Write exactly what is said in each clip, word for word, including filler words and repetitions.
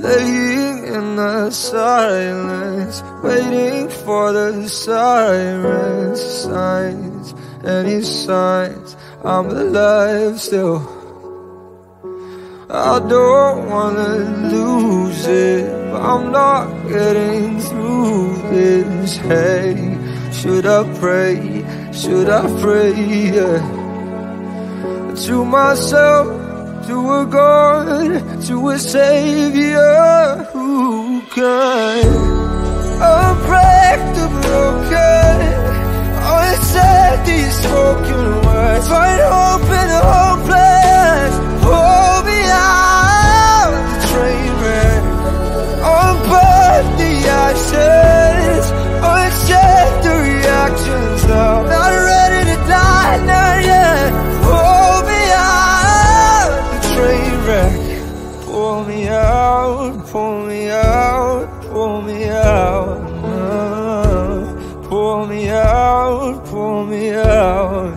laying in the silence, waiting for the sirens. Signs, any signs I'm alive still. I don't wanna lose it, but I'm not getting through this. Hey, should I pray, should I pray, yeah, to myself, to a God, to a saviour who can unbreak the broken, unsay these spoken words, find hope in a hopeless. Pull me out the train wreck, unburn the ashes, unsay the reactions. Now not ready to die, not yet. Pull me out the train wreck. Pull me out, pull me out, pull me out. uh, Pull me out, pull me out.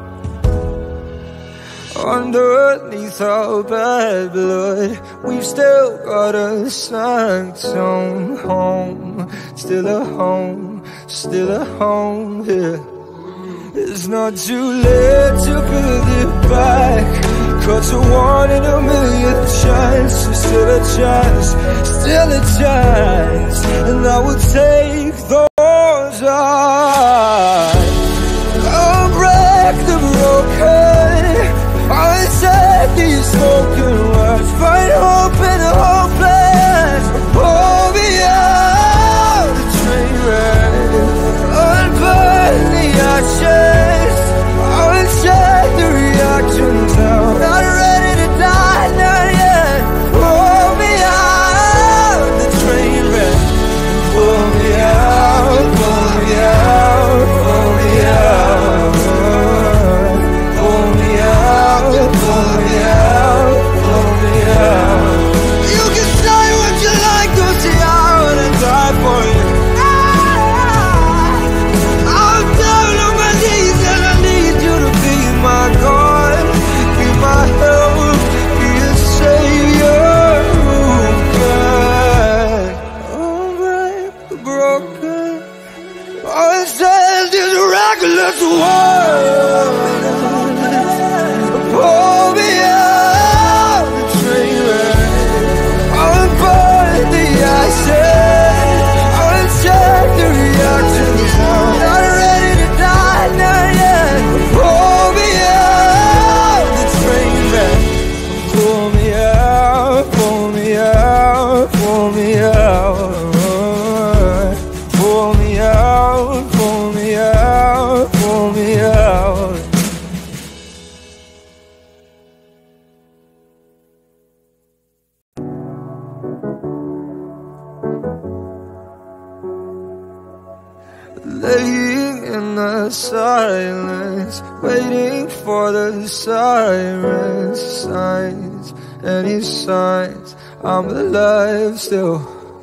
Underneath our bad blood, we've still got a sanctum home. Still a home, still a home, yeah. It's not too late to build it back, 'cause a one in a million chance, still a chance, still a chance. And I will take those odds. Unbreak the broken, unsay these spoken words, find hope in a hopeless. Pull me out the train wreck, unburn the ashes, unsay the reactions. Now not ready to die, not yet. Pull me out the train wreck. Pull me out, pull me out, pull me out. Pull me out, pull me out, pull me out. You can say what you like, 'cause see I wanna die for you. I'm down on my knees and I need you to be my God, be my help, be a saviour who can unbreak the broken, unsay this reckless world. Pull me out the train wreck, unburn the ashes, unsay the reactions. Not ready to die, not yet. Pull me out the train wreck. Pull me out, pull me out, pull me out. Pull me out, pull me out, pull me out. Laying in the silence, waiting for the sirens. Signs, any signs I'm alive still.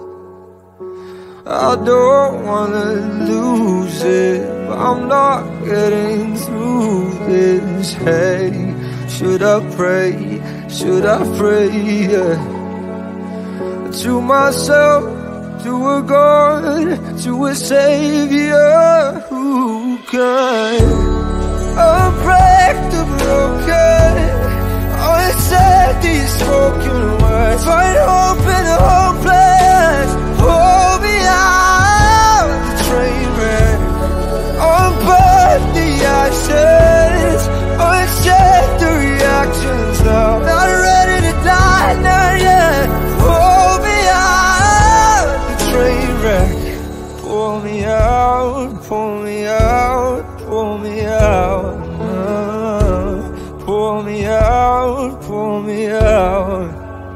I don't wanna lose it, but I'm not getting through this. Hey, should I pray, should I pray, yeah, to myself, to a God, to a saviour who can unbreak the broken, unsay these spoken words, find hope in a hopeless. Pull me out the train wreck, unburn the ashes, unsay the reactions. Now not ready to die, not yet. Pull me out the train wreck. Pull me out, pull me out, pull me out. uh, Pull me out, pull me out.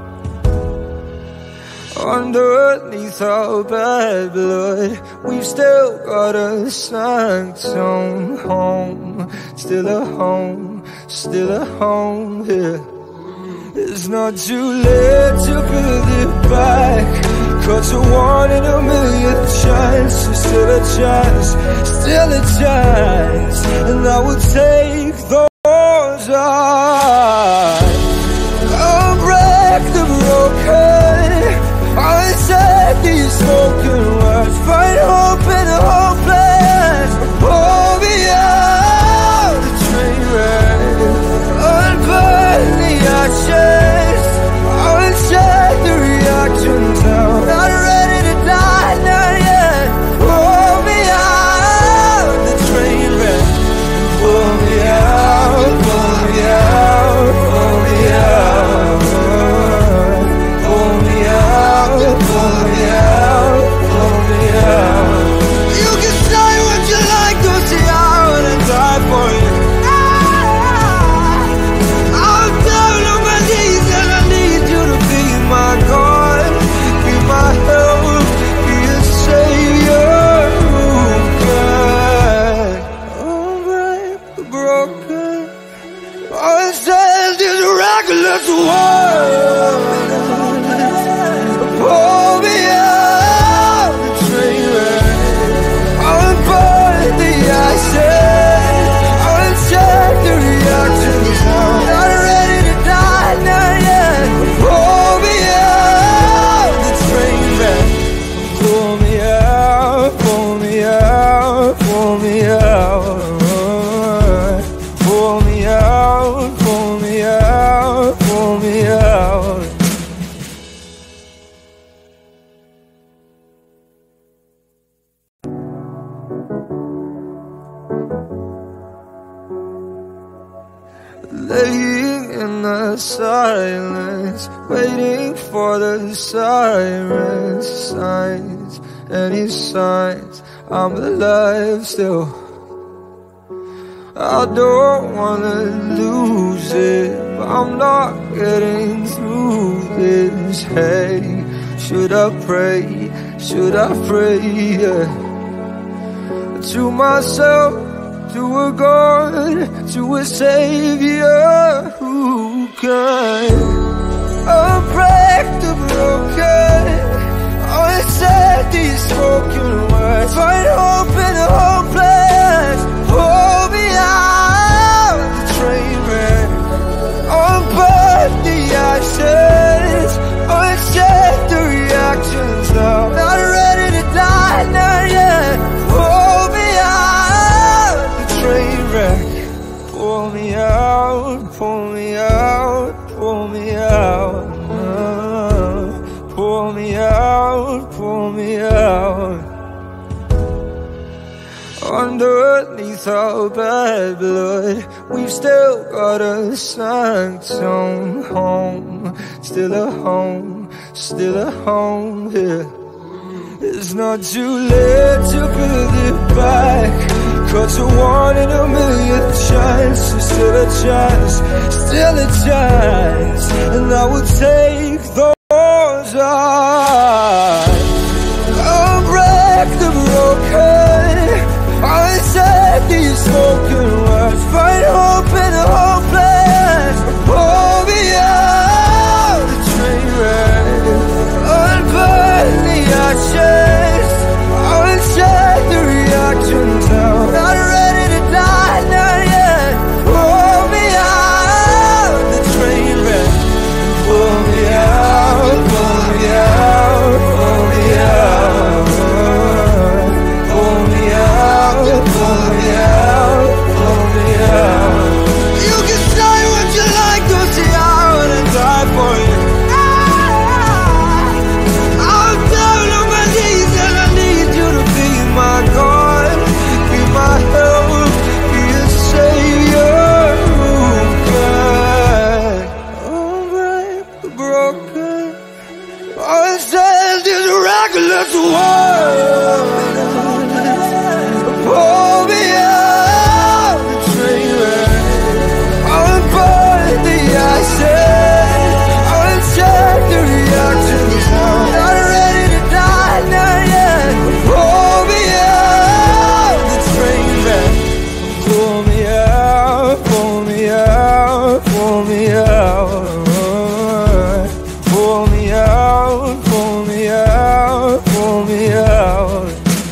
Underneath our bad blood, we've still got a sanctum home. Still a home, still a home, yeah. It's not too late to build it back, 'cause a one in a million chance, still a chance, still a chance. And I will take those odds. Unbreak the broken, reckless world. Pull me out the train wreck. Unburn the ashes, uncheck the reactions now. Not ready to die, not yet. Pull me out the train wreck. Pull me out, pull me out, pull me out. Pull me out, pull me out, pull me out. Laying in the silence, waiting for the sirens. Signs, any signs, I'm alive still. I don't wanna lose it, but I'm not getting through this. Hey, should I pray, should I pray, yeah, to myself, to a God, to a Savior who can unbreak the broken, unsaid these spoken words, find hope in the hopeless. Pull me out the train wreck, unburn the ashes, uncheck the reactions now. Not ready to die, not yet. Pull me out the train wreck. Pull me out, pull me out, pull me out. Uh, pull me out, pull me out. Underneath our bad blood, we've still got a sanctum home. Still a home, still a home here. It's not too late to build it back, 'cause a one in a million chance is still a chance, still a chance. And I will take those odds. I'll break the broken, unsaid these spoken words, find hope in the hopeless. Pull me out the train wreck, unburn the ashes, uncheck the reactions now. Not ready to die, not yet. Pull me out the train wreck. Pull me out, pull me out, pull me out. Pull me out, pull me out, pull me out. You can say what you like, don't see I wanna die for you. I'm down on my knees and I need you to be my God, be my help, be a savior who can unbreak the broken, unsaid this reckless world. Pull me out the train wreck, unburn the ashes, uncheck the reactions now. Not ready to die, not yet. Pull me out the train wreck. Pull me out, pull me out, pull me out. Pull me out, pull me out, pull me out.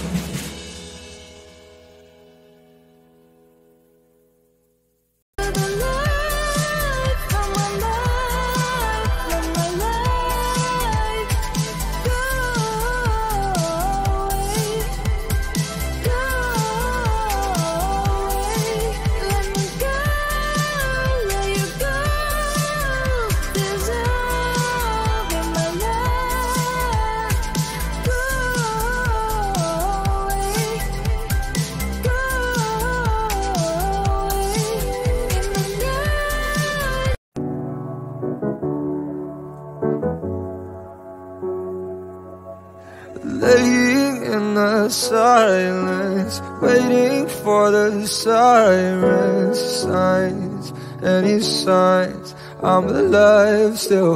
Laying in the silence, waiting for the sirens. Signs, any signs, I'm alive still.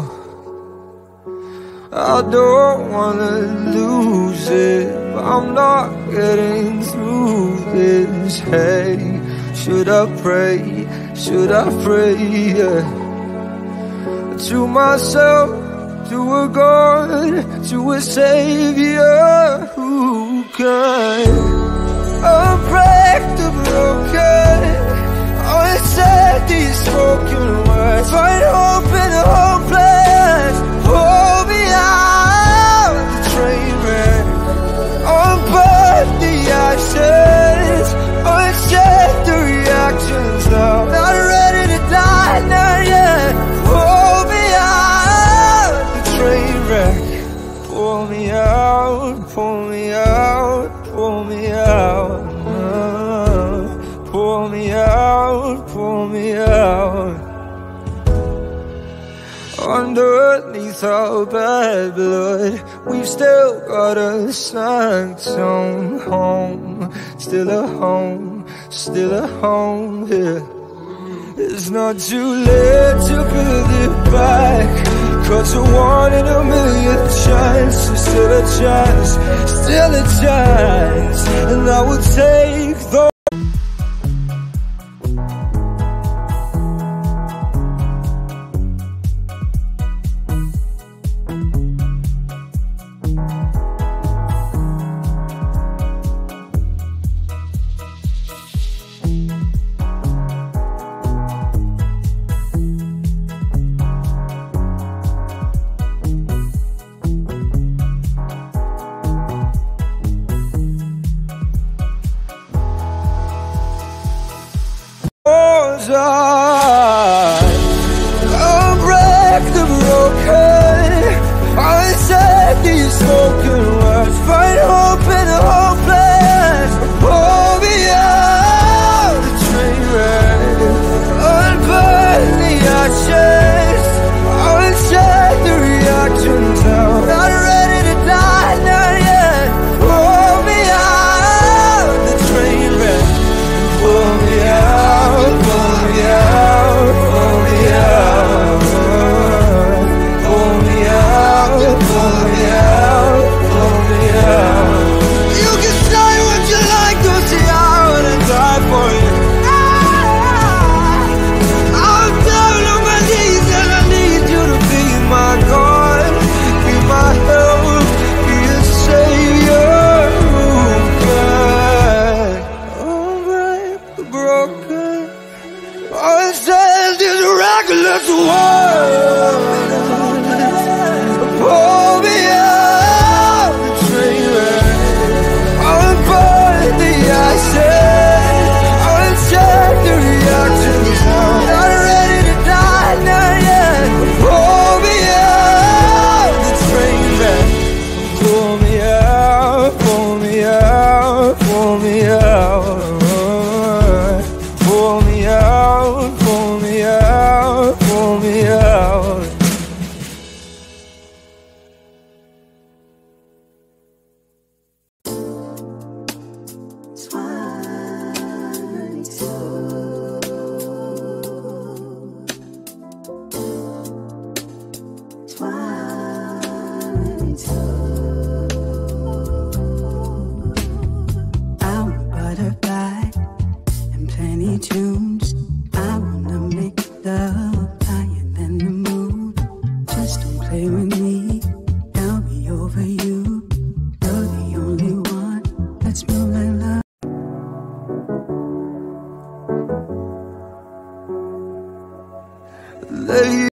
I don't wanna lose it, but I'm not getting through this. Hey, should I pray, should I pray, yeah, to myself, to a God, to a Savior who can unbreak the broken, unsaid these spoken words, find hope in the hopeless, pull me out of the train wreck, unburn the ashes, uncheck the reactions now, not ready to die, not yet, pull me out of the train wreck, pull me out, pull me out, pull me out, uh, pull me out, pull me out. Underneath our bad blood, we've still got a sanctum home, still a home, still a home, yeah. It's not too late to build it back, 'cause a one in a million chance, still a chance, still a chance, and I will take the unbreak the broken, unsaid these spoken words, find hope in the hopeless, pull me out of the train wreck, unburn the ashes, uncheck the reactions now, not ready to die, not yet, pull me out of the train wreck, pull me out, pull me out, pull me out, pull me out, pull me out, pull me out. You can say what you like, 'cause see I wanna die for you. I'm down on my knees and I need you to be my God, be my help, be a savior who can unbreak the broken, unsaid this reckless world, pull me out the train wreck, unburn the ashes, uncheck the reactions now, not ready to die, not yet, pull me out the train wreck, pull me out, pull me out, pull me out, pull me out, pull me out, pull me out. I'm a butterfly and plenty tunes. I wanna make love higher than the moon. Just don't play with me, I'll be over you. You're the only one that's more like love. Let you